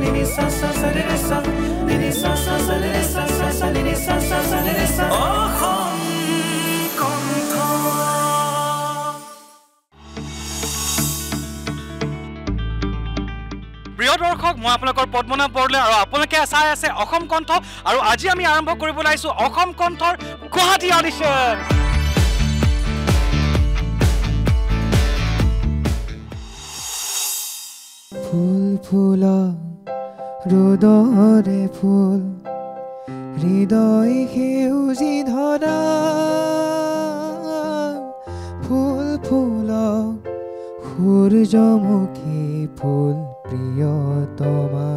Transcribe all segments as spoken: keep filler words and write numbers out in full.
ni sa sa sa re re sa ni sa sa sa re re sa sa sa ni sa sa sa re re sa Assam কণ্ঠ প্ৰিয় দৰ্শক মই আপোনালোকৰ পদ্মনাভ বৰদলৈ আৰু আপোনালোকে চাই আছে অসম কণ্ঠ আৰু আজি আমি আৰম্ভ কৰিবলৈ আহিছো অসম কণ্ঠৰ গুৱাহাটী অডিশ্যন ফুল ফুলা ৰ'দৰে ফুল হৃদয় সেউজী ধৰা ফুল ফুলা সূৰ্যমুখী ফুল প্ৰিয়তমা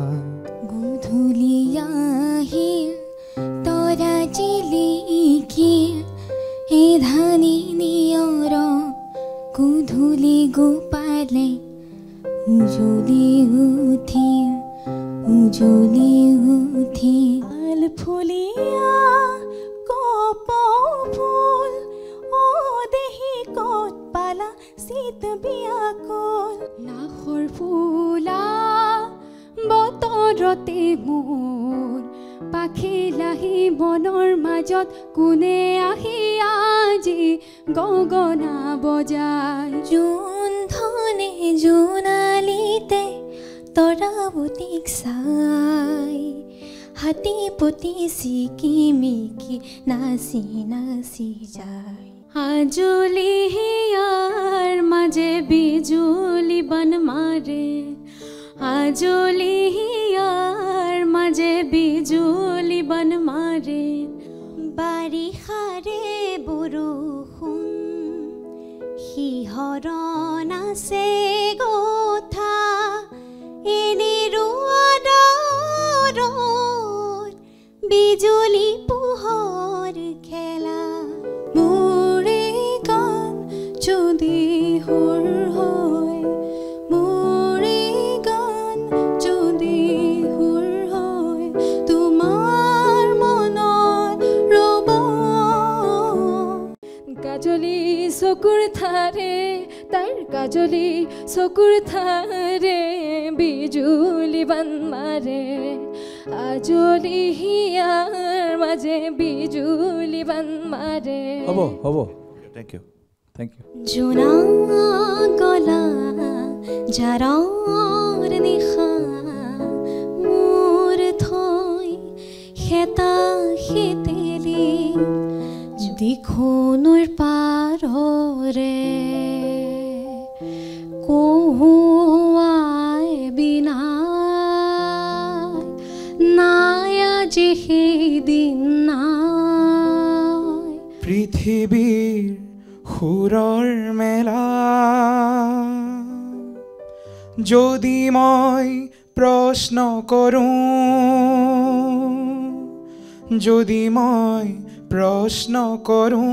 গধূলিয়াহি তৰা জিলিকি এ ধানি নিয়ৰ গধূলি গোপালে উজলি উঠি উজলি উঠি আল ফুলিয়া কপ ফুল ও দেহি কত পালা শীত বিয়াকুল লাখৰ ফুলা বতৰতে মোৰ পাখি লাহি বনৰ মাজত কোনে আহি আজি গগনা বজায় জোন ধনে জোনালিতে তৰাৱতীক চাই হাতী পতি চিকিমিকি নাচি নাচি যায় আজলি হিয়াৰ মাজে বিজুলি বান মাৰে আজলি হিয়াৰ মাজে বিজুলি বান মাৰে বাৰিষাৰে বৰষুণ শিহৰণ আছে গোথা এনে ৰোৱাদৰত বিজুলী পোহৰ খেলা মোৰে গান যদি সুৰ হয় মোৰে গান যদি সুৰ হয় তোমাৰ মনত ৰ'ব কাজলি চকুৰ ধাৰে তাইৰ কাজলি চকুৰ ধাৰে বিজুলি বান মাৰে আজলি হিয়াৰ মাজে বিজুলি বান মাৰে হ'ব হ'ব থ্যাংক ইউ থ্যাংক ইউ জোনা গলা জাৰৰ নিশা মোৰ থৈ হেতা হেতেলি দিখনৰ পাৰৰে কহুৱাই বিনা নাই আজি সেইদিন নাই পৃথিৱীৰ সুৰৰ মেলা যদি মই প্ৰশ্ন কৰোঁ যদি মই প্ৰশ্ন কৰোঁ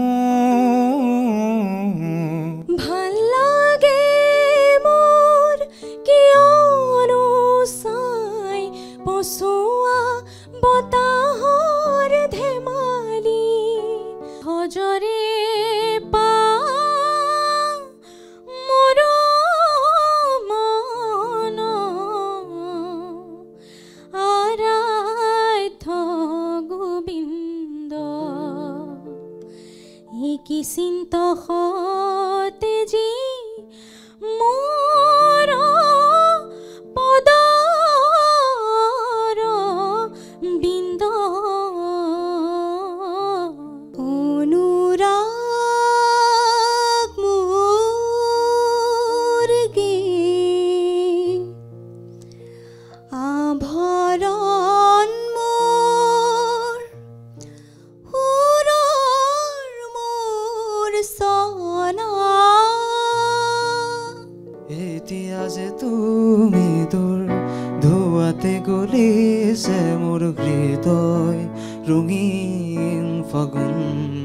ভাল লাগে মোৰ কিয়নো চাই পচোৱা বতাহৰ ধেমালি হজৰে পা মোৰ মন আৰাধ্য গোবিন্দ কি চিন্ত হতে যি মোৰ পদৰ বিন্দ অনুৰাগ মোৰ গীত আভৰণ মোৰ এতিয়া যে তুমি তোৰ ধোৱাতে গলিছে মোৰ হৃদয় ৰঙীন ফাগুন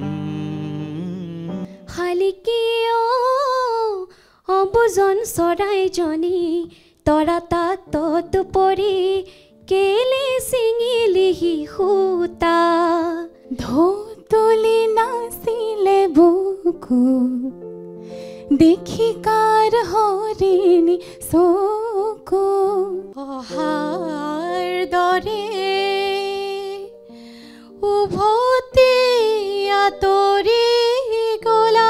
শালিকিয় অবুজন চৰাইজনী তৰা তাত পৰি কেলে ছিঙিলি সূতা ঢৌতলি নাচিলে বুকু দেখি কাৰ হৰিণী চকু বুকু অহাৰ দৰে উভতি আঁতৰি গলা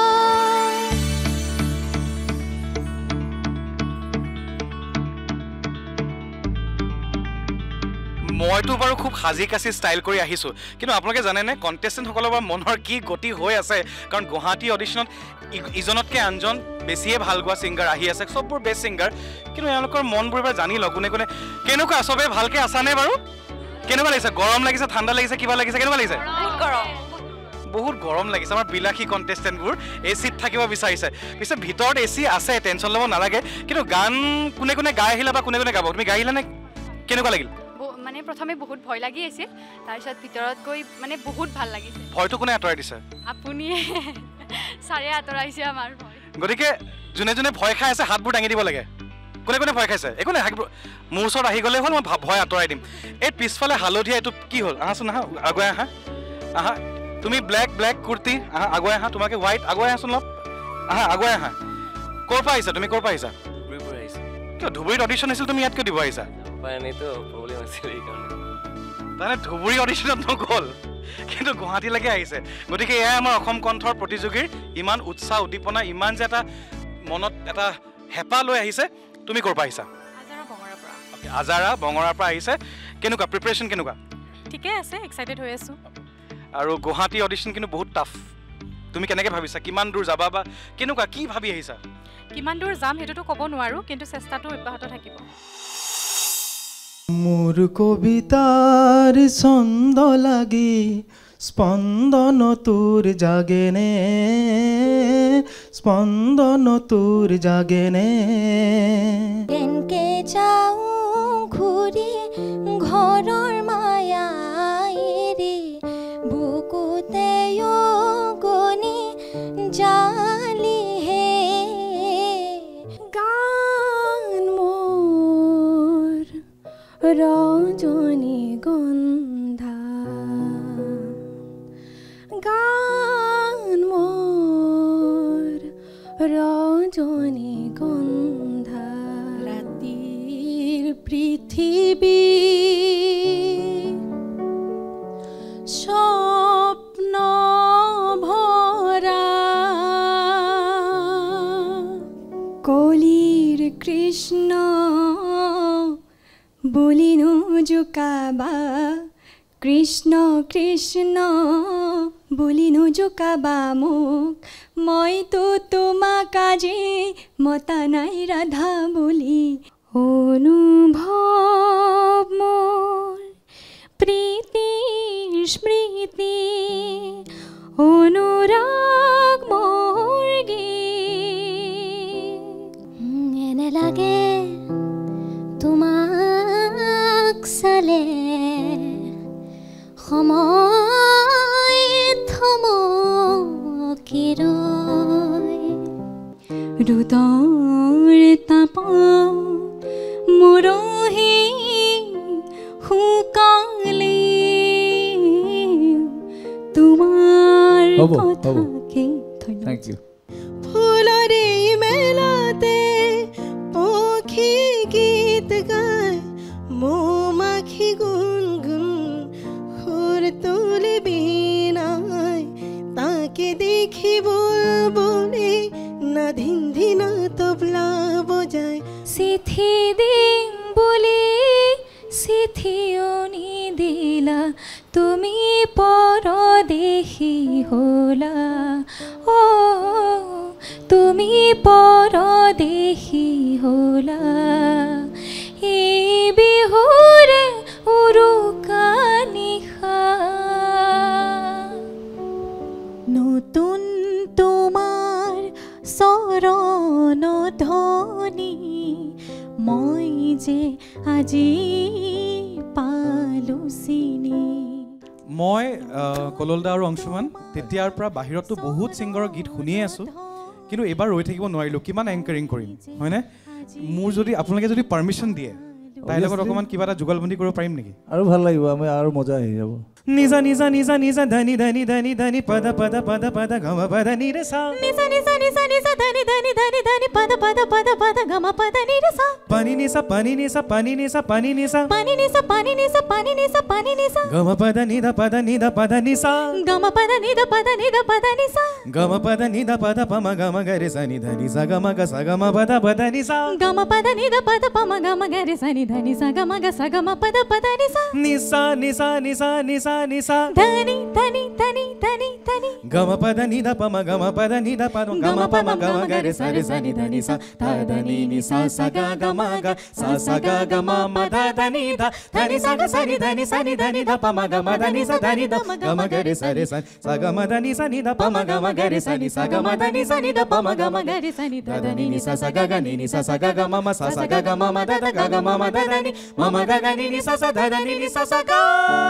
মইতো বাৰু খুব সাজি কাচি ষ্টাইল কৰি আহিছোঁ কিন্তু আপোনালোকে জানেনে কণ্টেষ্টেণ্টসকলৰ পৰা মনৰ কি গতি হৈ আছে কাৰণ গুৱাহাটী অডিশ্যনত ইজনতকৈ আনজন বেছিয়ে ভাল গোৱা ছিংগাৰ আহি আছে চববোৰ বেষ্ট ছিংগাৰ কিন্তু এওঁলোকৰ মনবোৰ এবাৰ জানি লওক কোনে কোনে কেনেকুৱা চবেই ভালকৈ আছানে বাৰু কেনেকুৱা লাগিছে গৰম লাগিছে ঠাণ্ডা লাগিছে কিবা লাগিছে কেনেকুৱা লাগিছে বহুত গৰম বহুত গৰম লাগিছে আমাৰ বিলাসী কণ্টেষ্টেণ্টবোৰ এ চিত থাকিব বিচাৰিছে পিছে ভিতৰত এ চি আছে টেনশ্যন ল'ব নালাগে কিন্তু গান কোনে কোনে গাই আহিলা বা কোনে কোনে গাব তুমি গাই আহিলা নে কেনেকুৱা লাগিল মানে প্ৰথমে বহুত ভয় লাগি আছিল তাৰপিছত ভিতৰত গৈ মানে বহুত ভাল লাগিছে ভয়টো কোনে আঁতৰাই দিছে আপুনি চাৰে আঁতৰাইছে আমাৰ ভয় গতিকে যোনে যোনে ভয় খাই আছে হাতবোৰ দাঙি দিব লাগে কোনে কোনে ভয় খাইছে একো নাই মোৰ ওচৰত আহি গ'লে হ'ল মই ভয় আঁতৰাই দিম এই পিছফালে হালধীয়া এইটো কি হ'ল আহাচোন আহা আগুৱাই আহা আহা তুমি ব্লেক ব্লেক কুৰ্তি আহা আগুৱাই আহা তোমাকে হোৱাইট আগুৱাই আহাচোন অলপ আহা আগুৱাই আহা ক'ৰ পৰা আহিছা তুমি ক'ৰ পৰা আহিছা কিয় ধুবুৰীত অডিশ্যন আছিল তুমি ইয়াত কিয় দিব আহিছা তাৰমানে ধুবুৰী অডিশ্যনত নগ'ল কিন্তু গুৱাহাটীলৈকে আহিছে গতিকে এয়াই আমাৰ অসম কণ্ঠৰ প্ৰতিযোগীৰ ইমান উৎসাহ উদ্দীপনা ইমান যে এটা মনত এটা হেঁপাহ লৈ আহিছে তুমি ক'ৰ পৰা আহিছা আজাৰা বঙৰাৰ পৰা আহিছে কেনেকুৱা প্ৰিপেৰেশ্যন কেনেকুৱা ঠিকে আছে এক্সাইটেড হৈ আছোঁ আৰু গুৱাহাটী অডিশ্যন কিন্তু বহুত টাফ তুমি কেনেকৈ ভাবিছা কিমান দূৰ যাবা বা কেনেকুৱা কি ভাবি আহিছা কিমান দূৰ যাম সেইটোতো ক'ব নোৱাৰোঁ কিন্তু চেষ্টাটো অব্যাহত থাকিব মোৰ কবিতাৰ ছন্দ লাগি স্পন্দন তোৰ জাগেনে স্পন্দন তোৰ জাগেনে কেনকে যাওঁ ঘূৰি ঘৰৰ মায়া এৰি বুকুতে গনি জালিহে গান মোৰ ৰজনী গন্ধা গান মোৰ ৰজনী গন্ধা ৰাতিৰ পৃথিৱী স্বপ্ন ভৰা কলিৰ কৃষ্ণ বলিনো জোকাবা কৃষ্ণ কৃষ্ণ বলিনো জোকাবা মোক মইতো তোমাক আজি মতা নাই ৰাধা বুলি অনুভৱ মোৰ প্ৰীতিৰ স্মৃতি অনুৰাগ মোৰ গীত এনে লাগে তোমাক চালে সময় থমকি ৰয় ৰুদৰ তাপত মৰহি শুকালে তোমাৰ হ'ব, হ'ব। কথাকে Thank you. ফুলৰে মেলাতে পক্ষী গীত গায় মৌমাখি গুণগুণ সুৰ তুলি বিনায় তাকে দেখি বুলবুলি না ধিন ধিন তবলা বজায় চিঠি দিম বুলি চিঠিও নিদিলা তুমি পৰদেশী হলা অ তুমি পৰদেশী হলা এই বিহুৰে উৰুকা নিশা নতুন তোমাৰ চৰণ ধ্বনি মই যে আজি পালো চিনি মই কললদা আৰু অংশুমান তেতিয়াৰ পৰা বাহিৰতো বহুত ছিংগাৰৰ গীত শুনিয়ে আছোঁ কিন্তু এইবাৰ ৰৈ থাকিব নোৱাৰিলোঁ কিমান এংকাৰিং কৰিম হয়নে মোৰ যদি আপোনালোকে যদি পাৰ্মিশ্যন দিয়ে তাইৰ লগত অকণমান কিবা এটা যুগলবন্দী কৰিব পাৰিম নেকি আৰু ভাল লাগিব আমি আৰু মজা আহি যাব নিজা নিজা নিজা নিজা ধনি ধনি ধনি ধনি পদ পদ পদ পদ গম পদ নি ৰে সা নিজা নিজা নিজা নিজা ধনি ধনি ধনি ধনি pada pada pada pada gama pada ni sa pani ni sa pani ni sa pani ni sa pani ni sa pani ni sa pani ni sa pani ni sa pani ni sa gama pada ni da pada ni da pada ni sa gama pada ni da pada ni da pada ni sa gama pada ni da pada pa ma gama ga re sa ni da ni sa gama ga sa gama pada pada ni sa gama pada ni da pada pa ma gama ga re sa ni da ni sa gama ga sa gama pada pada ni sa ni sa ni sa ni sa ni sa ni sa dhani dhani dhani dhani dhani gama pada ni da pa ma gama pada ni da pa gama pa ma gama ga re sa re sa ni da ni sa ta da ni ni sa sa ga gama ga sa sa ga gama ma da da ni da da ni sa ga sa ni da ni sa ni da ni da pa ma gama da ni sa da ni da gama ga re sa re sa sa gama da ni sa ni da pa ma gama ga re sa ni sa gama da ni sa ni da pa ma gama ga re sa ni da da ni ni sa sa ga ga ni ni sa sa ga ga ma ma sa sa ga ga ma ma da da ga ga ma ma da da ni ma ma ga ga ni ni sa sa da da ni ni sa sa ga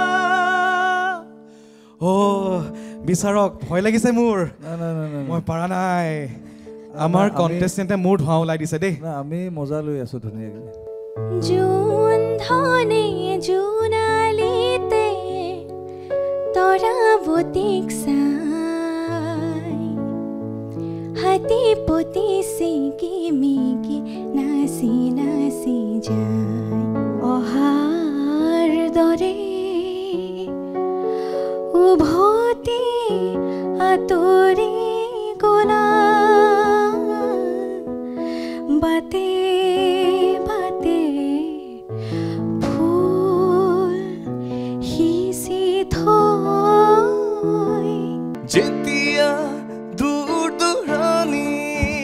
ও বিচাৰক ভয় লাগিছে মোৰ না না না না মই পাৰা নাই আমাৰ আমি- কণ্টেষ্টেণ্টে মোৰ ধোঁৱা ওলাই দিছে দেই না আমি মজা লৈ আছো ধুনীয়াকৈ জুন ধনে জোনালিতে তৰাৱতীক চাই হাতী পতি চিকি মিকি নাচি নাচি যায় অহাৰ দৰে উভতি আঁতৰি গলা বাটে বাটে ফুল সিঁচি থৈ যেতিয়া দূৰ দূৰণি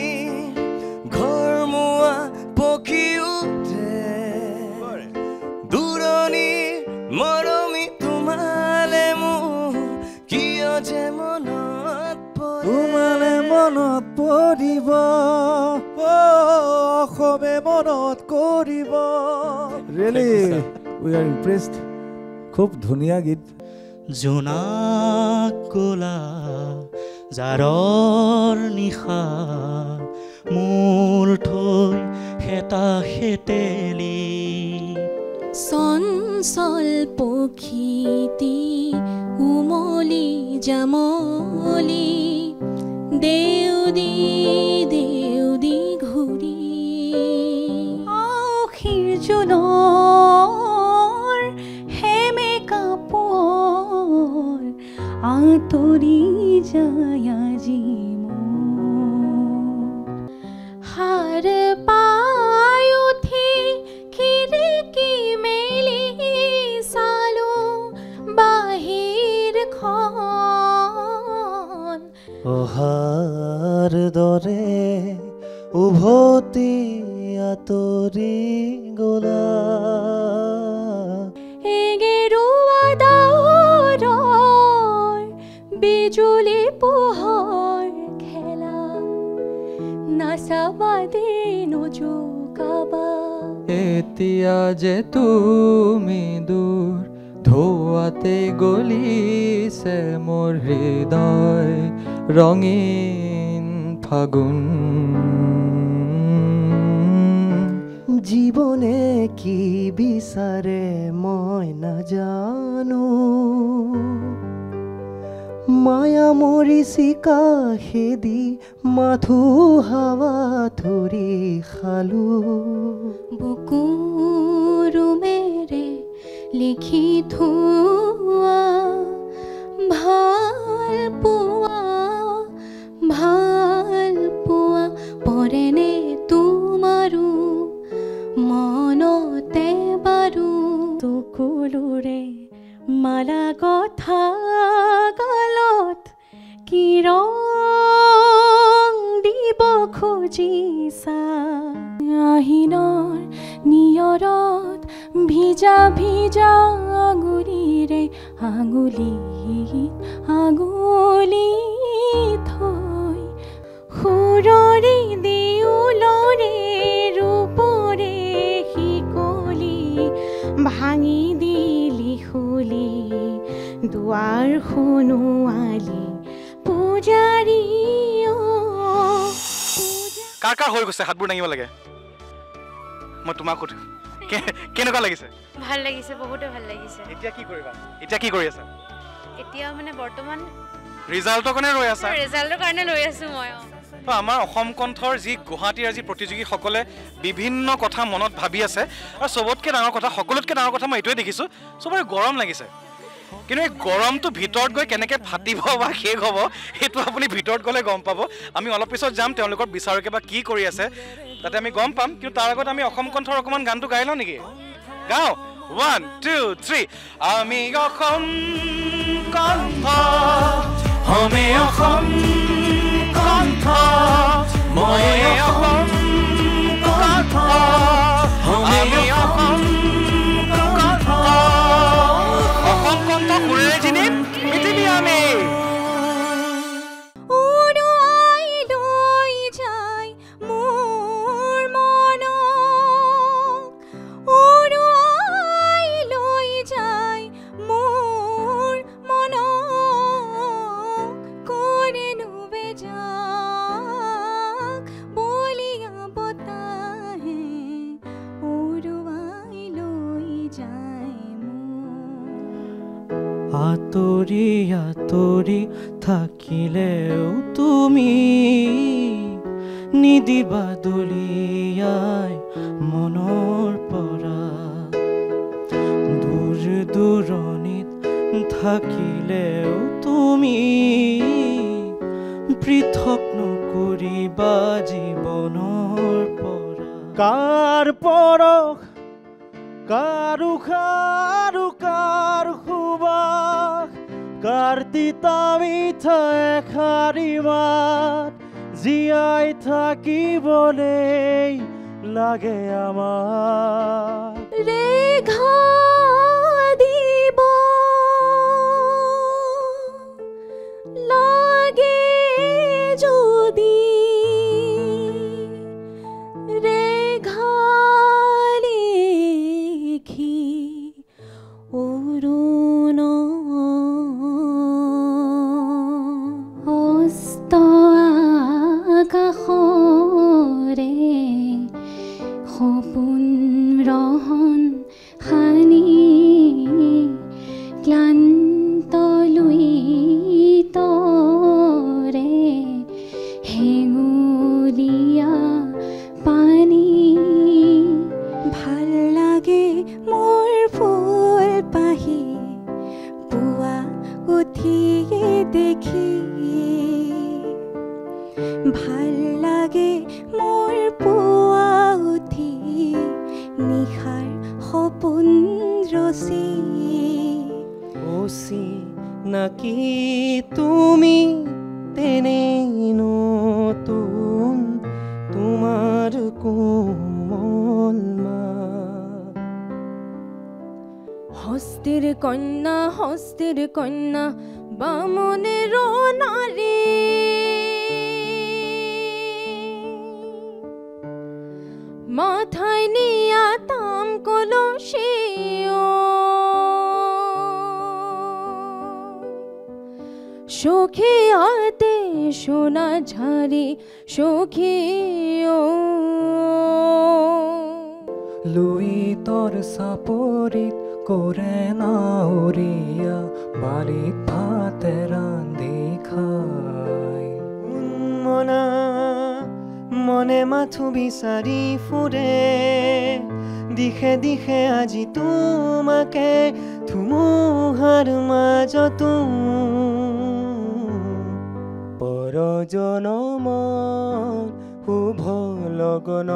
ঘৰমুৱা পখী উঠে দূৰণি মৰমি তোমালে মোৰ কিয় যে মনত পৰে তোমালে মনত পৰিব অসমে মনত কৰিব ৰিয়েলি উই আৰ ইমপ্ৰেছড খুব ধুনীয়া গীত জোনাক ক'লা জাৰৰ নিশা মূল থৈ হেতা হেতেলি চঞ্চল পক্ষীটি উমলি জামলি দেউদি দেউদি ঘূৰি আশীৰ জোনৰ হেমে কাপোৰ আঁতৰি যায় আজি মোৰ সাৰ পাই উঠি খিৰিকী মেলি চালো বাহিৰখন অহাৰ দৰে উভতি আঁতৰি গলা এগেৰুৱা ডাৱৰৰ বিজুলী পোহৰ খেলা নাচাবাদে নজোকাবা এতিয়া যে তুমি দূৰ ধোৱাতে গলিছে মোৰ হৃদয় ৰঙীন ফাগুন জীৱনে কি বিচাৰে মই নাজানো মায়া মৰিচিকা খেদি মাথো হাৱা ধৰি খালো বুকুৰুমেৰে লিখি থোৱা ভাল পোৱা ভাল পোৱা পৰেনে তোমাৰো মনতে বাৰু চকুলোৰে মালা কথা গালত কি ৰং দিব খুজিছা আহিনৰ নিয়ৰত ভিজা ভিজা আঙুলিৰে আঙুলিত আঙুলি থৈ সুৰৰি দেউলৰে ৰূপৰে শিকলি ভাঙি দিলি খুলি দুৱাৰ শুনোৱালি পূজাৰী কাৰ কাৰ হৈ গৈছে হাতবোৰ দাঙিব লাগে মই তোমাক সুধো কে- কেনেকুৱা লাগিছে ভাল লাগিছে বহুতে ভাল লাগিছে এতিয়া কি কৰিবা এতিয়া কি কৰি আছা এতিয়া মানে বৰ্তমান ৰিজাল্টৰ কাৰণে ৰৈ আছা ৰিজাল্টৰ কাৰণে লৈ আছো মই অ। তো আমাৰ অসম কণ্ঠৰ যি গুৱাহাটীৰ আজি প্ৰতিযোগীসকলে বিভিন্ন কথা মনত ভাবি আছে আৰু চবতকৈ ডাঙৰ কথা সকলোতকৈ ডাঙৰ কথা মই এইটোৱে দেখিছোঁ চবৰে গৰম লাগিছে কিন্তু এই গৰমটো ভিতৰত গৈ কেনেকৈ ফাটিব বা শেষ হ'ব সেইটো আপুনি ভিতৰত গ'লে গম পাব আমি অলপ পিছত যাম তেওঁলোকৰ বিচাৰকে বা কি কৰি আছে তাতে আমি গম পাম কিন্তু তাৰ আগত আমি অসম কণ্ঠৰ অকণমান গানটো গাই লওঁ নেকি গাওঁ ওৱান টু থ্ৰী আমি অসম কণ্ঠ আমি অসম কণ্ঠ মই অসম কণ্ঠ আমি অসম কণ্ঠ অসম কণ্ঠ সুৰেৰে জিনিম পৃথিৱী আমি উৰুৱাই লৈ যায় মোৰ মনক উৰুৱাই লৈ যায় মোৰ মনক কৰেনো বেজাক বলিয়া বতাহে উৰুৱাই লৈ যায় আঁতৰি আঁতৰি থাকিলেও তুমি নিদিবা দলিয়াই মনৰ পৰা দূৰ দূৰণিত থাকিলেও তুমি পৃথক নকৰিবা জীৱনৰ পৰা কাৰ পৰশ কাৰ উশাহ কাৰ সুবাস কাৰ তিতা মিঠা এষাৰি মাত জীয়াই থাকিবলৈ লাগে আমাৰ ৰেখা দিব লাগে যদি ৰেখা লিখি অৰুণ হস্ত আকাশৰে সপোন ৰহন হানি ক্লান্ত লুইতৰে হেঙুলীয়া পানী ভাল লাগে মোৰ ফুল পাহি পুৱা উঠিয়ে দেখি ভাল লাগে মোৰ পুৱা উঠি নিশাৰ সপোন ৰচি অচি নাকি তুমি তেনেই নতুন তোমাৰ কোমল মাত হস্তিৰ কন্যা হস্তিৰ কন্যা বামনের নারী মাথায় নিয়া তাম কলসি সখী হাতে সোনা ঝাড়ি সখী লুইতৰ চাপৰিত কৰে নাৱৰীয়া বাৰীত ভাতে ৰান্ধি খায় মনা মনে মাথো বিচাৰি ফুৰে দিশে দিশে আজি তোমাকে ধুমুহাৰ মাজতো পৰজনমত শুভ লগন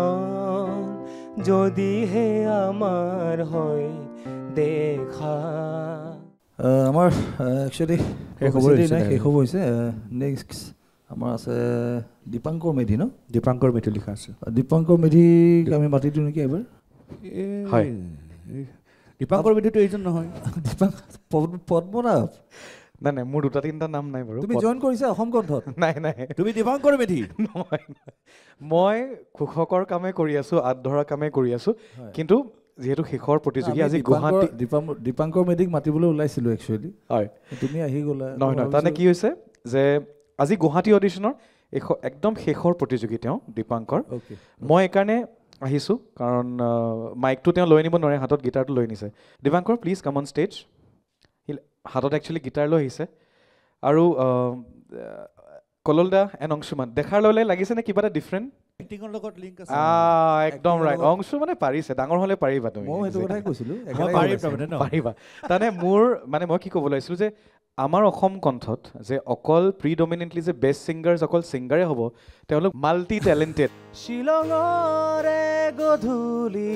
যদিহে আমাৰ হয় দেখা আমাৰ একচুৱেলি শেষ হ'ব নাই শেষ হ'ব হৈছে নেক্সট আমাৰ আছে দীপাংকৰ মেধি ন দীপাংকৰ মেধি লিখা আছে দীপাংকৰ মেধিক আমি মাতি দিওঁ নেকি এবাৰ হয় দীপাংকৰ মেধিটো এইজন নহয় দীপাংক পদ্মনাভ নাই নাই মোৰ দুটা তিনিটা নাম নাই বাৰু তুমি জইন কৰিছা অসম কণ্ঠত নাই নাই তুমি দীপাংকৰ মেধি নহয় মই ঘোষকৰ কামে কৰি আছোঁ আঁত ধৰা কামে কৰি আছোঁ কিন্তু যিহেতু শেষৰ প্ৰতিযোগী আজি গুৱাহাটী দীপাংকৰ মেধিক মাতিবলৈ ওলাইছিলোঁ একচুৱেলি হয় তুমি আহি গ'লা নহয় নহয় তাৰমানে কি হৈছে যে আজি গুৱাহাটী অডিশ্যনৰ একদম শেষৰ প্ৰতিযোগী তেওঁ দীপাংকৰ মই এইকাৰণে আহিছোঁ কাৰণ মাইকটো তেওঁ লৈ আনিব নোৱাৰে হাতত গীটাৰটো লৈ আনিছে Dipankar please come on stage হাতত একচুৱেলি গীটাৰ লৈ আহিছে আৰু কলল দা এণ্ড অংশুমান দেখাৰ লগে লাগিছে নে কিবা এটা ডিফাৰেণ্ট এক্টিঙৰ লগত লিংক আছে আহ একদম ৰাইট অংশু মানে পাৰিছে ডাঙৰ হ'লে পাৰিবা তুমি মই সেইটো কথাই কৈছিলোঁ পাৰিবা তাৰমানে মোৰ মানে মই কি ক'ব লাগিছিলোঁ যে আমাৰ অসম কণ্ঠত যে অকল প্ৰিডমিনেণ্টলি যে বেষ্ট ছিংগাৰ্ছ অকল ছিংগাৰে হ'ব তেওঁলোক মাল্টি টেলেণ্টেড শিলঙৰে গধূলি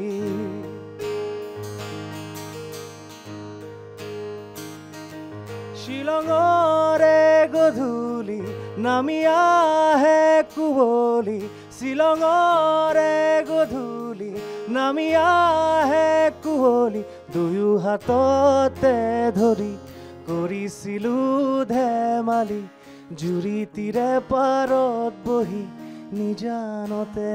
শিলঙৰে গধূলি নামি আহে কুঁৱলী শিলঙৰে গধূলি নামি আহে কুঁৱলী দুয়ো হাততে ধৰি কৰিছিলোঁ ধেমালি জুৰি তীৰে পাৰত বহি নিজানতে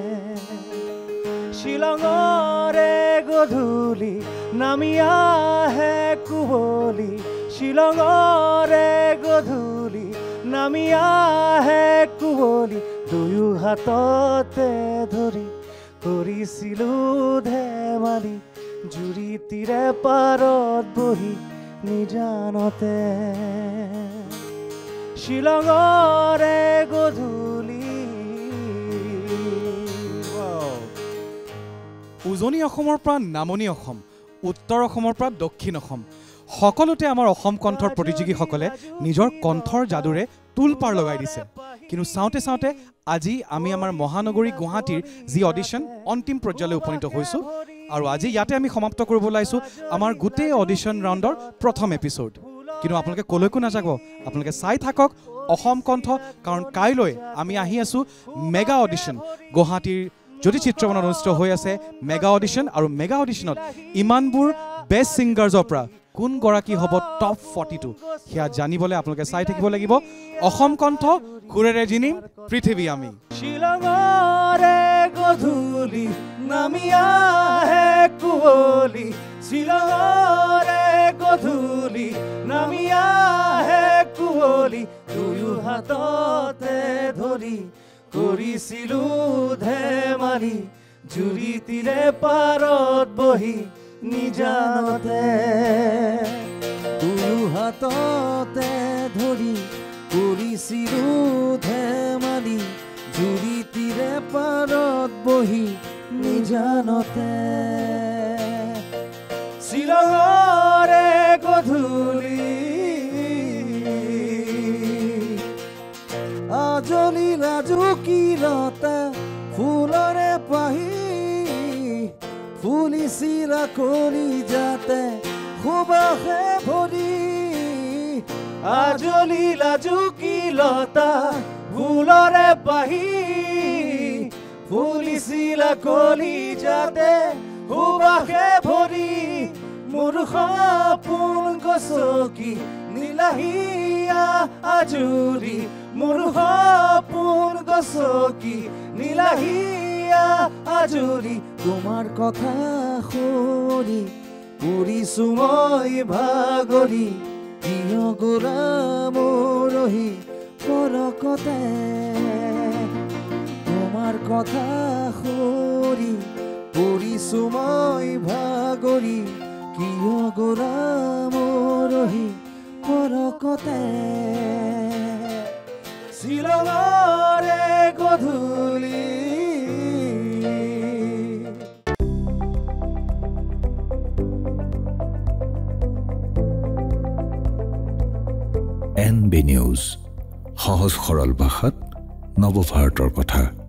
শিলঙৰে গধূলি নামি আহে কুঁৱলী শিলঙৰে গধূলি নামি আহে কুঁৱলী দুয়ো হাততে ধৰি কৰিছিলোঁ ধেমালি জুৰি তীৰে পাৰত বহি নিজানতে শিলঙৰে গধূলি উজনি অসমৰ পৰা নামনি অসম উত্তৰ অসমৰ পৰা দক্ষিণ অসম সকলোতে আমাৰ অসম কণ্ঠৰ প্ৰতিযোগীসকলে নিজৰ কণ্ঠৰ যাদুৰে তুল পাৰ লগাই দিছে কিন্তু চাওঁতে চাওঁতে আজি আমি আমাৰ মহানগৰী গুৱাহাটীৰ যি অডিশ্যন অন্তিম পৰ্যায়লৈ উপনীত হৈছোঁ আৰু আজি ইয়াতে আমি সমাপ্ত কৰিব ওলাইছোঁ আমাৰ গোটেই অডিশ্যন ৰাউণ্ডৰ প্ৰথম এপিছ'ড কিন্তু আপোনালোকে কলৈকো নাযাব আপোনালোকে চাই থাকক অসম কণ্ঠ কাৰণ কাইলৈ আমি আহি আছোঁ মেগা অডিশ্যন গুৱাহাটীৰ যদি চিত্ৰবনত অনুষ্ঠিত হৈ আছে মেগা অডিশ্যন আৰু মেগা অডিশ্যনত ইমানবোৰ বেষ্ট ছিংগাৰ্ছৰ পৰা কোন গৰাকী হ'ব টপ ফৰ্টিটো সেয়া জানিবলৈ আপোনালোকে চাই থাকিব লাগিব অসম কণ্ঠ সুৰেৰে জিনিম পৃথিৱী আমি শিলঙৰে গধূলি নামি আহে কুঁৱলী শিলঙৰে গধূলি নামি আহে কুঁৱলী দুয়ো হাততে ধৰি কৰিছিলোঁ ধেমালি জুৰি তীৰে পাৰত বহি নিজানতে দুয়ো হাততে ধৰি কৰিছিলোঁ ধেমালি জুৰি তীৰে পাৰত বহি নিজানতে শিলঙৰে গধূলি আজলি লাজুকী লতা ফুলৰে পাহি ফুলিছিল কলি যাতে সুবাসে ভৰি আজলি লাজুকী লতা ফুলৰে পাহি ফুলিছিল কলি যাতে সুবাসে ভৰি মোৰ সপোন গছকি নীলাহিয়া আজুৰি মোৰ সপোন গছকি নীলাহিয়া আজুৰি তোমাৰ কথা শুনি পৰিছো মই ভাগৰি প্ৰিয় গোৰা মৰহি পলকতে তোমাৰ কথা শুনি পৰিছো মই ভাগৰি প্ৰিয় গোৰা মৰহি পলকতে শিলঙৰে গধূলি এন বি নিউজ সহজ সৰল ভাষাত নৱভাৰতৰ কথা।